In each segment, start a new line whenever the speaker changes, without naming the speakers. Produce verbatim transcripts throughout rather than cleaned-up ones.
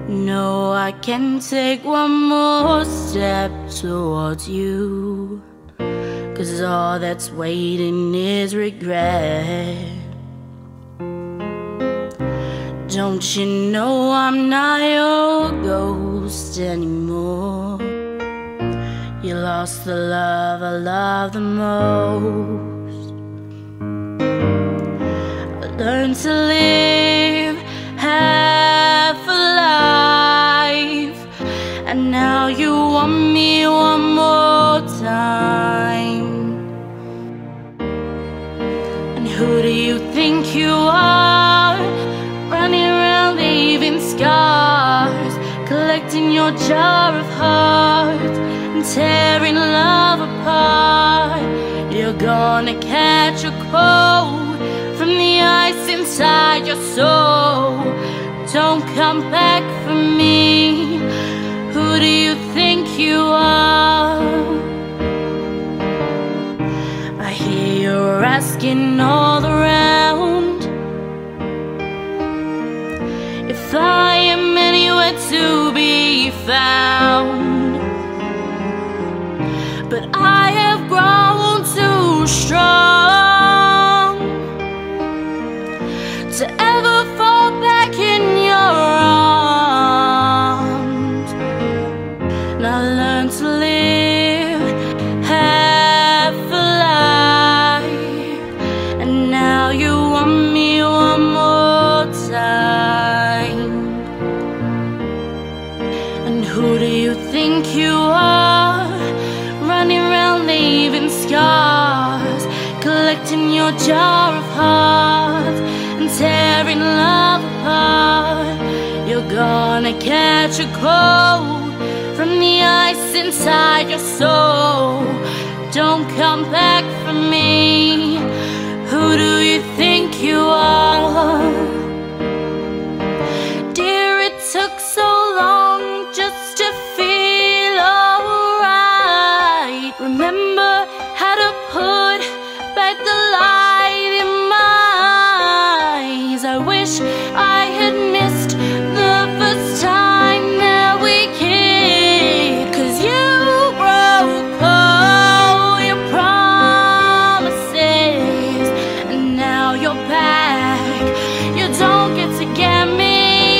No, I can take one more step towards you, 'cause all that's waiting is regret. Don't you know I'm not your ghost anymore? You lost the love I love the most. I learned to live half a life, and now you want me one more time. And who do you think you are, running around leaving scars, collecting your jar of hearts and tearing love apart? You're gonna catch a cold from the ice inside your soul. Don't come back for me. Who do you think you are? I hear you're asking all around if I am anywhere to be found, but I have grown too strong to ever fall back in your arms. And I learned to live half a life, and now you want me one more time. And who do you think you are, running around leaving scars, collecting your jar of hearts and tearing love apart? You're gonna catch a cold from the ice inside your soul. Don't come back for me. Who do you think you are? Dear, it took so long just to feel alright. Remember how to put back the light in my eyes. I wish I had missed the first time that we kissed, 'cause you broke all your promises, and now you're back. You don't get to get me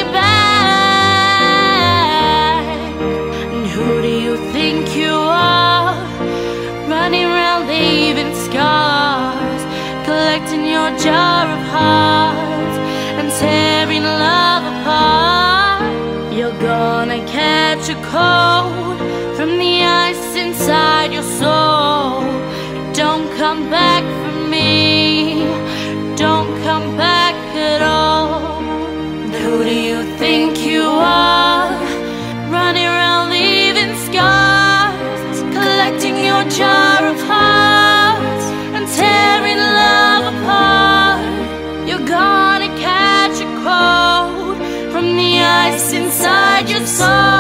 back. And who do you think you are, running around leaving scars, collecting your jar of hearts and tearing love apart? You're gonna catch a cold from the ice inside your soul. Don't come back for me. Don't come back at all. Who do you think you are, running around leaving scars, collecting your jar of hearts and tearing love apart? You're gonna catch a cold from the ice inside your soul.